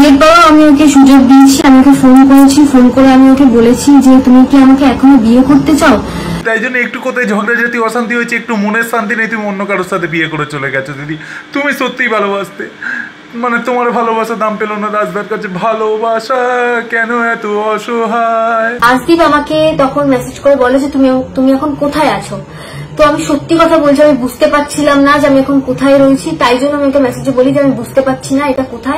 অনেকবার আমি ওকে সুযোগ দিয়েছি, আমি ওকে ফোন করেছি, ফোন করে আমি ওকে বলেছি যে তুমি কি আমাকে এখনো বিয়ে করতে চাও। তাই জন্য একটু কোথায় ঝগড়াঝাটি অশান্তি হয়েছে, একটু মনের শান্তি নেই, তুমি অন্য কারোর সাথে বিয়ে করে চলে গেছো। দিদি তুমি সত্যিই ভালোবাসতে, মানে তোমার ভালোবাসা দাম পেল না রাজদার কাছে। ভালোবাসা কেন এত অসহায়। রাজদীপ আমাকে তখন মেসেজ করে বলে যে তুমি এখন কোথায় আছো। তো আমি সত্যি কথা বলছি, আমি বুঝতে পারছিলাম না যে আমি এখন কোথায় রয়েছি, তাই জন্য আমি ওকে মেসেজে বলি যে আমি বুঝতে পারছি না এটা কোথায়।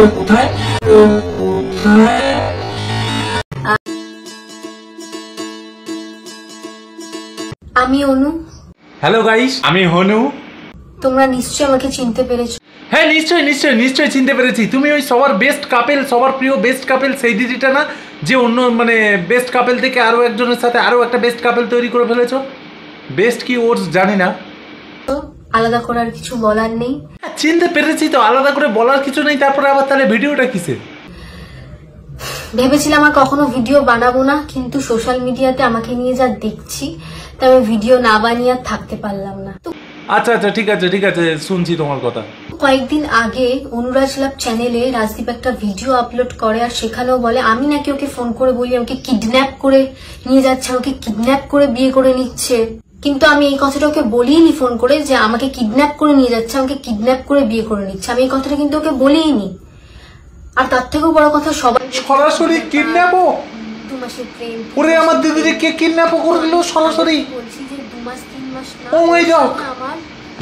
আমি অনু। হ্যালো গাইস, আমি হনু। তোমরা নিশ্চয়ই আমাকে চিনতে পেরেছো। হ্যাঁ নিশ্চয়ই নিশ্চয়ই নিশ্চয়ই চিনতে পেরেছি। তুমি ওই সবার বেস্ট কাপেল, সবার প্রিয় বেস্ট কাপেল সেই দিদিটা না, যে অন্য মানে বেস্ট কাপেল থেকে আরো একজনের সাথে আরো একটা বেস্ট কাপেল তৈরি করে ফেলেছো। বেস্ট কি ওর জানি না, আলাদা করার কিছু বলার নেই। চিনতে পেরেছি তো, আলাদা করে বলার কিছু নেই। তারপরে আবার তাহলে ভিডিওটা কিসে? ভেবেছিলাম আর কখনো ভিডিও বানাবো না, কিন্তু সোশ্যাল মিডিয়াতে আমাকে নিয়ে যা দেখছি তাই আমি ভিডিও না বানিয়ে আর থাকতে পারলাম না। আচ্ছা আচ্ছা ঠিক আছে ঠিক আছে, শুনছি তোমার কথা। কয়েকদিন আগে অনুরাজ লাভ চ্যানেলে রাজদীপ একটা ভিডিও আপলোড করে, আর সেখানেও বলে আমি নাকি ওকে ফোন করে বলি আমাকে কিডন্যাপ করে নিয়ে যাচ্ছে, আমাকে কিডন্যাপ করে বিয়ে করে নিচ্ছে। কিন্তু আমি এই কথাটা ওকে বলিনি ফোন করে যে আমাকে কিডন্যাপ করে নিয়ে যাচ্ছে, আমাকে কিডন্যাপ করে বিয়ে করে নিচ্ছে। আমি এই কথাটা কিন্তু ওকে বলিনি। আর তার থেকেও বড় কথা, সবাই সরাসরি কিডন্যাপও। 2 মাসের প্রেম। ওরে আমার দিদিকে কে কিডন্যাপও করে দিল সরাসরি? বলছি যে 2 মাস 3 মাস না। Oh my god. আমার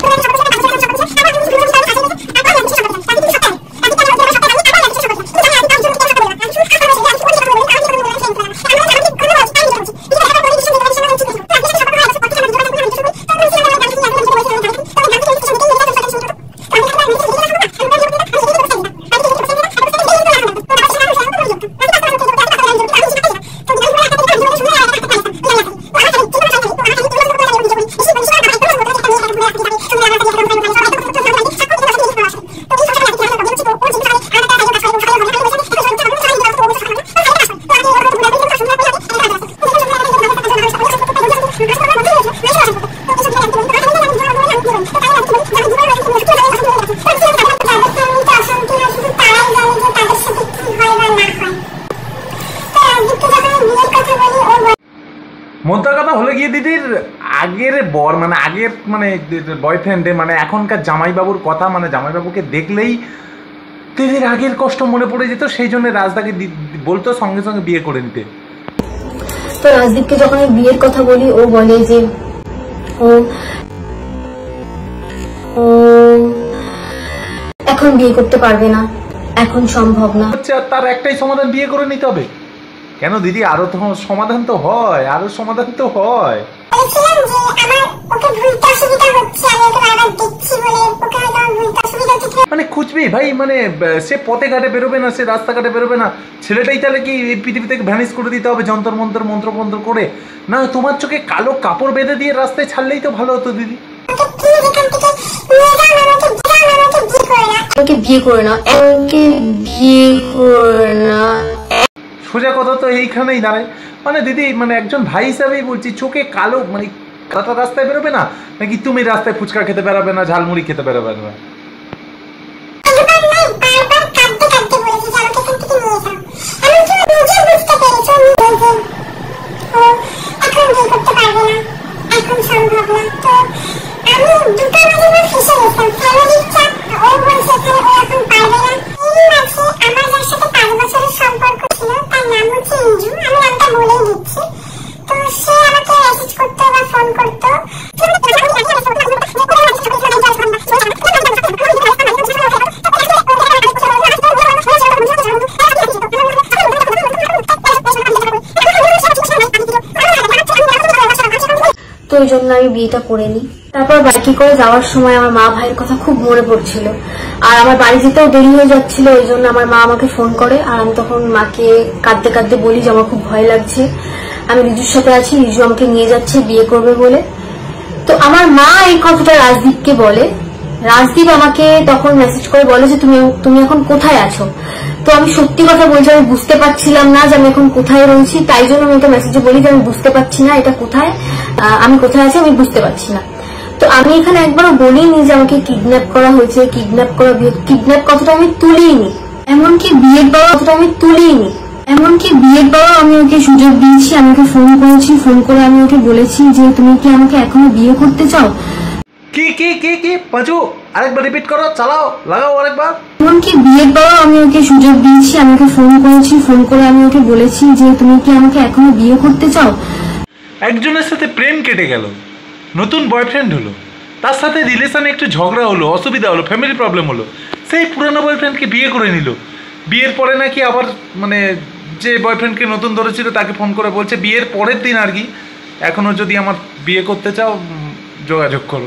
মোদ্দার কথা হলে গিয়ে দিদির আগের বর মানে আগের মানে বয়ফ্রেন্ডে মানে এখনকার জামাইবাবুর কথা, মানে জামাইবাবুকে দেখলেই দিদির আগের কষ্ট মনে পড়ে যেত। সেই জন্য রাজদাকে বলতো সঙ্গে সঙ্গে বিয়ে করে নিতে। তো রাজদীপকে যখন আমি বিয়ের কথা বলি, ও বলে যে ও এখন বিয়ে করতে পারবে না, এখন সম্ভব না। তার একটাই সমাধান, বিয়ে করে নিতে হবে। কেন দিদি, আরো তো সমাধান তো হয়, আরো সমাধান তো হয়। মানে খুঁজবি ভাই, মানে সে পথে ঘাটে বেরোবে না, সে রাস্তাঘাটে বেরোবে না। ছেলেটাই তাহলে কি এই পৃথিবী থেকে ভ্যানিশ করে দিতে হবে যন্তর মন্ত্র মন্ত্র মন্ত্র করে? না তোমার চোখে কালো কাপড় বেঁধে দিয়ে রাস্তায় ছাড়লেই তো ভালো হতো দিদি। বিয়ে করে না, বিয়ে করে না। সোজা কথা তো এইখানেই দাঁড়ায়। মানে দিদি মানে একজন ভাই হিসাবেই বলছি, চোখে কালো মানে কাটা রাস্তায় বেরোবে না, নাকি তুমি রাস্তায় ফুচকা খেতে বেরোবে না, ঝালমুড়ি খেতে বেরোবে না? তো ওই জন্য আমি বিয়েটা করে নিই। তারপর বাইকে করে যাওয়ার সময় আমার মা ভাইয়ের কথা খুব মনে পড়ছিল, আর আমার বাড়ি যেতেও দেরি হয়ে যাচ্ছিল। ওই জন্য আমার মা আমাকে ফোন করে, আর আমি তখন মাকে কাঁদতে কাঁদতে বলি যে আমার খুব ভয় লাগছে, আমি রিজুর সাথে আছি, রিজু আমাকে নিয়ে যাচ্ছে বিয়ে করবে বলে। তো আমার মা এই কথাটা রাজদীপকে বলে। রাজদীপ আমাকে তখন মেসেজ করে বলে যে তুমি এখন কোথায় আছো। তো আমি সত্যি কথা বলছি, আমি বুঝতে পারছিলাম না যে আমি এখন কোথায় রয়েছি, তাই জন্য আমি ওকে মেসেজে বলি যে আমি বুঝতে পারছি না এটা কোথায়, আমি কোথায় আছি আমি বুঝতে পারছি না। তো আমি এখানে একবারও বলিনি যে আমাকে কিডন্যাপ করা হয়েছে, কিডন্যাপ কথাটা আমি তুলিনি। এমনকি বিয়ের পরও আমি তুলিনি, এমনকি বিয়ের পরও আমি ওকে সুযোগ দিয়েছি, আমি ওকে ফোন করেছি, ফোন করে আমি ওকে বলেছি যে তুমি কি আমাকে এখনো বিয়ে করতে চাও। কি কি কি কি পাঁচু, আরেকবার রিপিট করো, চালাও, লাগাও আরেকবার। এমনকি বিয়ের পরও আমি ওকে সুযোগ দিয়েছি, আমি ওকে ফোন করেছি, ফোন করে আমি ওকে বলেছি যে তুমি কি আমাকে এখনো বিয়ে করতে চাও। একজনের সাথে প্রেম কেটে গেল, নতুন বয়ফ্রেন্ড হলো, তার সাথে রিলেশনে একটু ঝগড়া হলো, অসুবিধা হলো, ফ্যামিলি প্রবলেম হলো, সেই পুরনো বয়ফ্রেন্ডকে বিয়ে করে নিল। বিয়ের পরে নাকি আবার মানে যে বয়ফ্রেন্ডকে নতুন ধরেছিল তাকে ফোন করে বলছে বিয়ের পরের দিন আর কি, এখনও যদি আমার বিয়ে করতে চাও যোগাযোগ করো।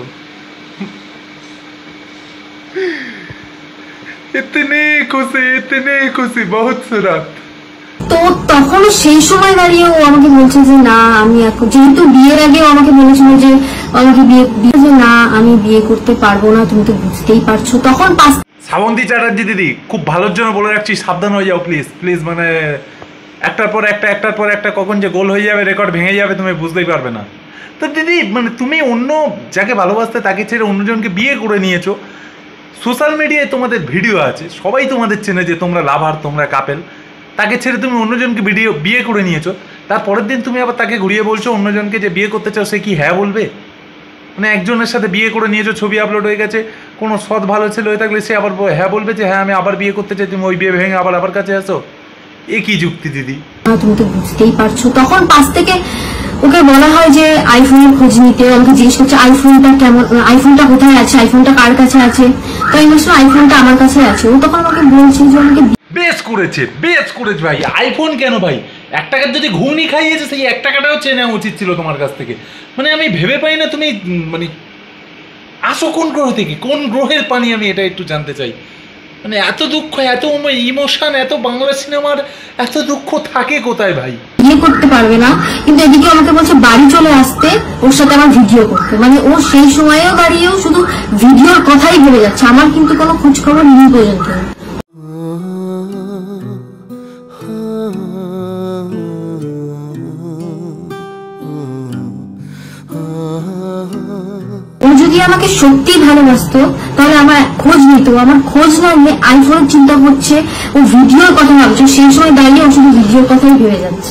ইতনে খুশি বহুত সুরাত। তো তখন সেই সময় দাঁড়িয়ে ও আমাকে বলছে যে না আমি এখন, যেহেতু বিয়ের আগে ও আমাকে বলেছিল যে আমাকে বিয়ে যে না আমি বিয়ে করতে পারবো না, তুমি তো বুঝতেই পারছো। তখন শ্রাবন্তী চ্যাটার্জি দিদি, খুব ভালোর জন্য বলে রাখছি, সাবধান হয়ে যাও প্লিজ প্লিজ। মানে একটার পর একটা কখন যে গোল হয়ে যাবে, রেকর্ড ভেঙে যাবে, তুমি বুঝতেই পারবে না। তো দিদি মানে তুমি অন্য যাকে ভালোবাসতে তাকে ছেড়ে অন্যজনকে বিয়ে করে নিয়েছো, সোশ্যাল মিডিয়ায় তোমাদের ভিডিও আছে, সবাই তোমাদের চেনে যে তোমরা লাভার, তোমরা কাপেল, তাকে ছেড়ে তুমি অন্যজনকে বিয়ে করে নিয়েছো। তারপরের দিন তুমি আবার তাকে ঘুরিয়ে বলছো অন্যজনকে যে বিয়ে করতে চাও, সে কি হ্যাঁ বলবে? মানে একজনের সাথে বিয়ে করে নিয়েছো, ছবি আপলোড হয়ে গেছে, কোনো সৎ ভালো ছেলে হয়ে থাকলে সে আবার হ্যাঁ বলবে যে হ্যাঁ আমি আবার বিয়ে করতে চাই, তুমি ওই বিয়ে ভেঙে আবার কাছে আসো? এ কি যুক্তি দিদি? তুমি তো বুঝতেই পারছো। তখন পাশ থেকে ওকে বলা হয় যে আইফোনের খোঁজ নিতে, আমাকে জিজ্ঞেস করছে আইফোনটা কেমন, আইফোনটা কোথায় আছে, আইফোনটা কার কাছে আছে। তো আমি বলছিলাম আইফোনটা আমার কাছে আছে। ও তখন আমাকে বলছে যে আমাকে বেশ করেছে ভাই। আইফোন কেন ভাই, 1 টাকার যদি ঘুগনি খাইয়েছে সেই 1 টাকাটাও চেয়ে নেওয়া উচিত ছিল তোমার কাছ থেকে। মানে আমি ভেবে পাই না তুমি মানে আসো কোন গ্রহ থেকে, কোন গ্রহের পানি, আমি এটা একটু জানতে চাই। মানে এত দুঃখ, এত ইমোশন, এত বাংলা সিনেমার এত দুঃখ থাকে কোথায় ভাই? বিয়ে করতে পারবে না, কিন্তু এদিকে আমাকে বলছে বাড়ি চলে আসতে, ওর সাথে আমার ভিডিও করতে। মানে ও সেই সময়েও দাঁড়িয়েও শুধু ভিডিওর কথাই ভেবে যাচ্ছে, আমার কিন্তু কোনো খোঁজ খবর নেই পর্যন্ত। ও যদি আমাকে সত্যি ভালোবাসতো তাহলে আমার খোঁজ নিত, আমার খোঁজ না নিয়ে আইফোনের চিন্তা করছে, ও ভিডিওর কথা ভাবছে, সেই সময় দাঁড়িয়ে ও শুধু ভিডিওর কথাই ভেবে যাচ্ছে।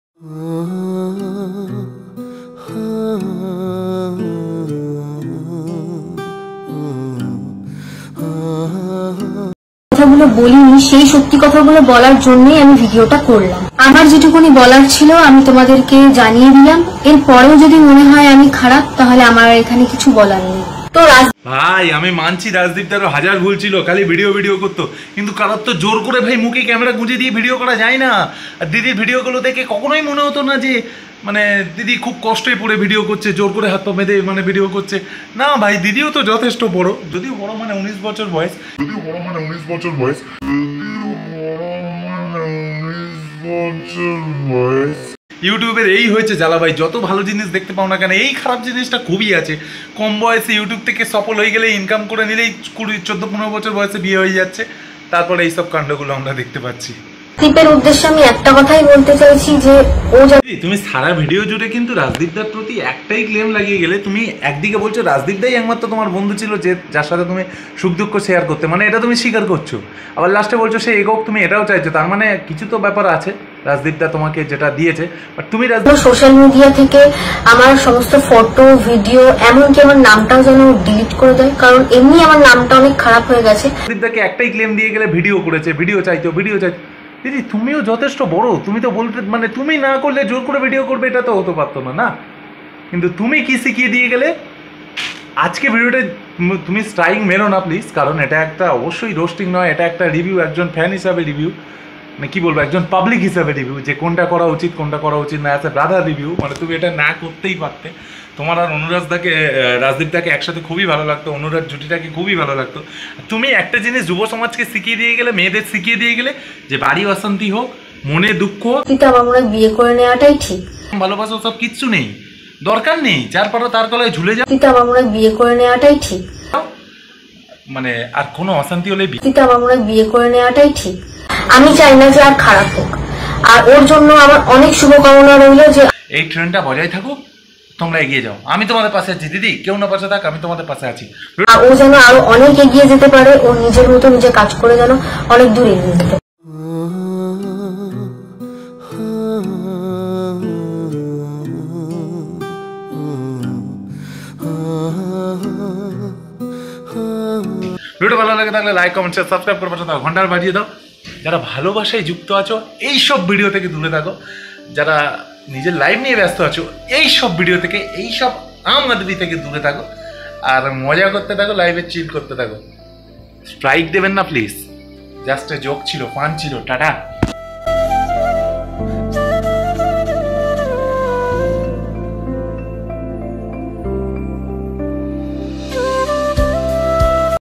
কথাগুলো বলিনি, সেই সত্যি কথাগুলো বলার জন্যই আমি ভিডিওটা করলাম। আমার যেটুকুনি বলার ছিল আমি তোমাদেরকে জানিয়ে দিলাম। এরপরেও যদি মনে হয় আমি খারাপ, তাহলে আমার এখানে কিছু বলার নেই। তো ভাই আমি মানছি রাজদীপদারও 1000 ভুল ছিল, খালি ভিডিও করতো, কিন্তু কারোর তো জোর করে ভাই মুখে ক্যামেরা গুঁজে দিয়ে ভিডিও করা যায় না। আর দিদির ভিডিওগুলো দেখে কখনোই মনে হতো না যে মানে দিদি খুব কষ্টে পড়ে ভিডিও করছে, জোর করে হাত পা বেঁধে মানে ভিডিও করছে না। ভাই দিদিও তো যথেষ্ট বড়, যদিও বড় মানে 19 বছর বয়স, ইউটিউবের এই হয়েছে জ্বালা ভাই। যত ভালো জিনিস দেখতে পাও না কেন, এই খারাপ জিনিসটা খুবই আছে। কম বয়সে ইউটিউব থেকে সফল হয়ে গেলে, ইনকাম করে নিলেই 14-15 বছর বয়সে বিয়ে হয়ে যাচ্ছে, তারপরে এইসব কাণ্ডগুলো আমরা দেখতে পাচ্ছি। রাজদীপের উদ্দেশ্যে আমি একটা কথাই বলতে চাইছি যে ও তুমি সারা ভিডিও জুড়ে কিন্তু রাজদীপদার প্রতি একটাই ক্লেম লাগিয়ে গেলে। তুমি একদিকে বলছো রাজদীপদাই একমাত্র তোমার বন্ধু ছিল যে যার সাথে তুমি সুখ দুঃখ শেয়ার করতে, মানে এটা তুমি স্বীকার করছো। আবার লাস্টে বলছো সে একক, তুমি এটাও চাইছো, তার মানে কিছু তো ব্যাপার আছে। রাজদীপদা তোমাকে যেটা দিয়েছে, বাট তুমি সোশ্যাল মিডিয়া থেকে আমার সমস্ত ফটো ভিডিও, এমনকি আমার নামটাও যেন ডিলিট করে দেয়, কারণ এমনি আমার নামটা অনেক খারাপ হয়ে গেছে। রাজদীপদাকে একটাই ক্লেম দিয়ে গেলে ভিডিও করেছে, ভিডিও চাইতো। দিদি তুমিও যথেষ্ট বড়, তুমি তো বলতে মানে তুমি না করলে জোর করে ভিডিও করবে এটা তো হতে পারতো না। কিন্তু তুমি কি শিখিয়ে দিয়ে গেলে। আজকে ভিডিওটা তুমি স্ট্রাইক মেরো না প্লিজ, কারণ এটা একটা অবশ্যই রোস্টিং নয়, এটা একটা রিভিউ, একজন ফ্যান হিসাবে রিভিউ, মানে কি বলবো, একজন পাবলিক হিসাবে রিভিউ, যে কোনটা করা উচিত কোনটা করা উচিত না, আছে ব্রাদার রিভিউ। মানে তুমি এটা না করতেই পারতে। তোমার আর রাজদীপদাকে একসাথে খুবই ভালো লাগতো, অনুরাগ জুটিটাকে খুবই ভালো লাগতো। তুমি একটা জিনিস যুব সমাজকে শিখিয়ে দিয়ে গেলে, মেয়েদের শিখিয়ে দিয়ে গেলে যে বাড়ি অশান্তি হোক, মনে দুঃখ হোক, আমার মনে হয় বিয়ে করে নেওয়াটাই ঠিক। ভালোবাসা সব কিচ্ছু নেই, দরকার নেই, যার পর তার গলায় ঝুলে যাও। আমার মনে হয় বিয়ে করে নেওয়াটাই ঠিক, মানে আর কোনো অশান্তি হলে আমার মনে হয় বিয়ে করে নেওয়াটাই ঠিক। আমি চাই না যে আর খারাপ হোক, আর ওর জন্য আমার অনেক শুভকামনা রইল যে এই ট্রেন্ডটা বজায় থাকুক। তোমরা এগিয়ে যাও, আমি তোমাদের পাশে আছি দিদি, কেউ না পাশে থাক, আমি তোমাদের পাশে আছি। আর ও যেন আরো অনেক এগিয়ে যেতে পারে, ও নিজের মতো নিজে কাজ করে যেন অনেক দূর এগিয়ে যেতে পারে। ভিডিও ভালো লাগে থাকলে লাইক কমেন্ট শেয়ার সাবস্ক্রাইব করে পাশে থাকো, ঘন্টার বাজিয়ে দাও। যারা ভালোবাসায় যুক্ত আছো এই সব ভিডিও থেকে দূরে থাকো, যারা নিজের লাইফ নিয়ে ব্যস্ত আছো এই সব ভিডিও থেকে, এই সব আমাদেরই থেকে দূরে থাকো, আর মজা করতে থাকো, লাইভে চিল করতে থাকো। স্ট্রাইক দেবেন না প্লিজ, জাস্ট জোক ছিল, ফান ছিল। টাটা।